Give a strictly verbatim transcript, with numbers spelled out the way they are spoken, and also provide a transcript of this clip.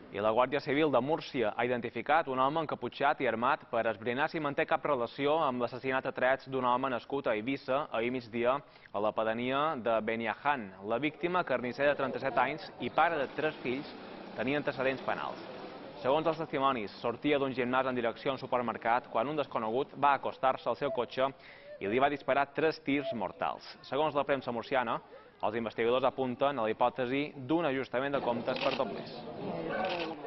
I la Guàrdia Civil de Múrcia ha identificat un home encaputxat i armat per esbrinar si manté cap relació amb l'assassinat a trets d'un home nascut a Eivissa ahir migdia a la pedania de Beniahan. La víctima, carnisser de trenta-set anys i pare de tres fills, tenia antecedents penals. Segons els testimonis, sortia d'un gimnàs en direcció a un supermercat quan un desconegut va acostar-se al seu cotxe i li va disparar tres tirs mortals. Segons la premsa murciana, els investigadors apunten a la hipòtesi d'un ajustament de comptes per doblers.